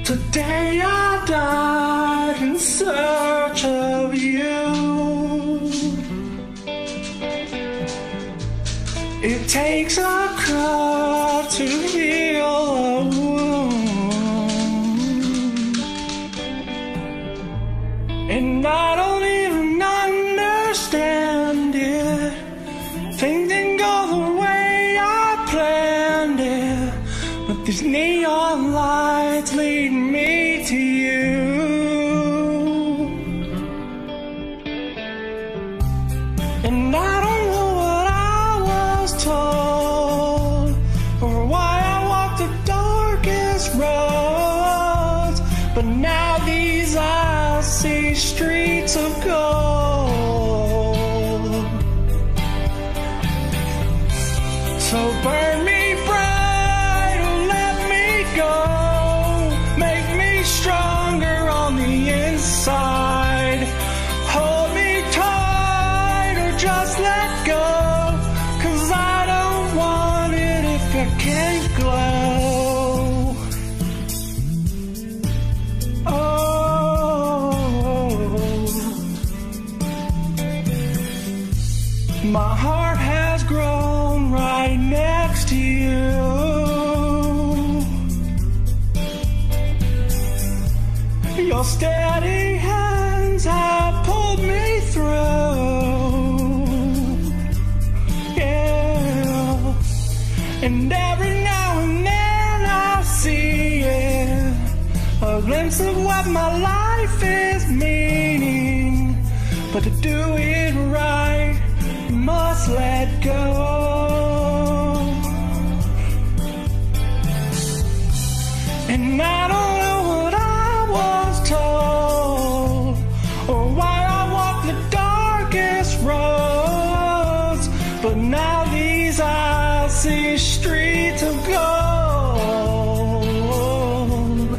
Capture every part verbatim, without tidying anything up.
Today I died in search of you. It takes a crutch to heal a wound, and I don't even understand it. Things didn't go the way I planned it, but these neon lights lead me to you. And I don't know what I was told, or why I walked the darkest roads, but now these eyes see streets of gold. So burn me bright or let me go, make me stronger on the inside. Hold me tight or just let go, 'cause I don't want it if I can't glow. Oh, my heart has grown right next to you. Your steady hands have pulled me through, yeah. And every now and then I see it, a glimpse of what my life is meaning. But to do it right, you must let go. And I don't know what I was told, or why I walked the darkest roads, but now these eyes see streets of gold.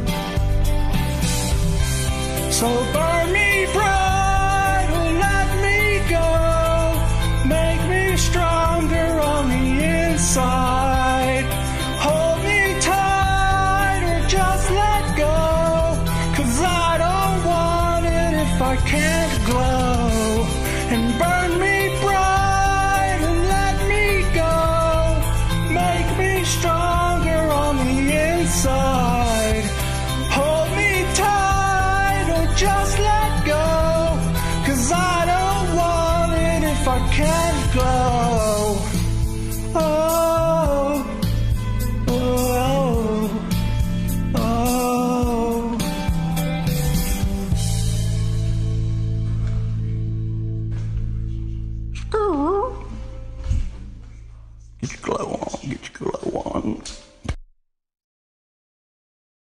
So burn me bright or let me go, make me stronger on the inside. Hold me tight or just let go, 'cause I don't want it if I can't glow. And burn me bright and let me go, make me stronger on the inside. Hold me tight or just let go, 'cause I don't want it if I can't glow. Oh, oh, oh. Get your glow